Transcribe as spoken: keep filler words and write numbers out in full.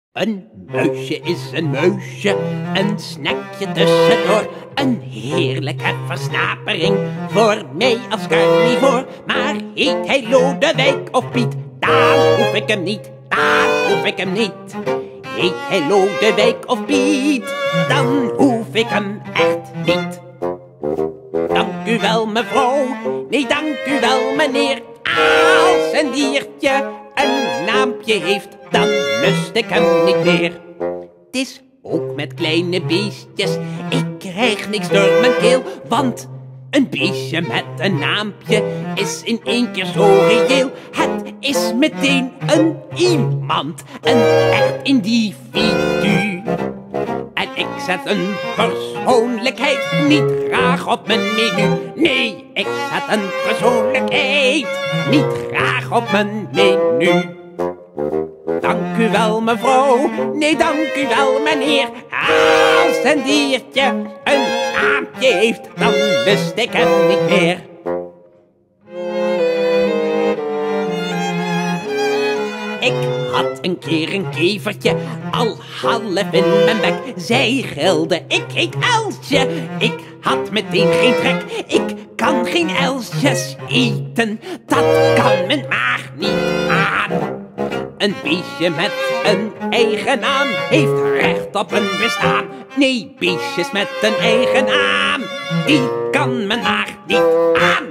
Een muisje is een muisje, een snackje tussendoor. Een heerlijke versnapering voor mij als carnivoor. Maar heet hij Lodewijk of Piet, dan hoef ik hem niet, dan hoef ik hem niet. Heet hij Lodewijk of Piet, dan hoef ik hem echt niet. Dank u wel mevrouw, nee dank u wel meneer. Als een diertje een naampje heeft, dan lust ik hem niet meer. Het is ook met kleine beestjes, ik krijg niks door mijn keel. Want een beestje met een naampje is in één keer zo reëel. Het is meteen een iemand, een echt individu. En ik zet een persoonlijkheid niet graag op mijn menu. Nee, ik zet een persoonlijkheid niet graag op mijn menu. Dank u wel mevrouw, nee dank u wel meneer. Als een diertje een naampje heeft, dan lust ik hem niet meer. Ik had een keer een kevertje, al half in mijn bek. Zij gilde, ik heet Elsje, ik had meteen geen trek. Ik kan geen Elsjes eten, dat kan mijn maag niet aan. Een beestje met een eigen naam heeft recht op een bestaan. Nee, beestjes met een eigen naam, die kan mijn maag niet aan.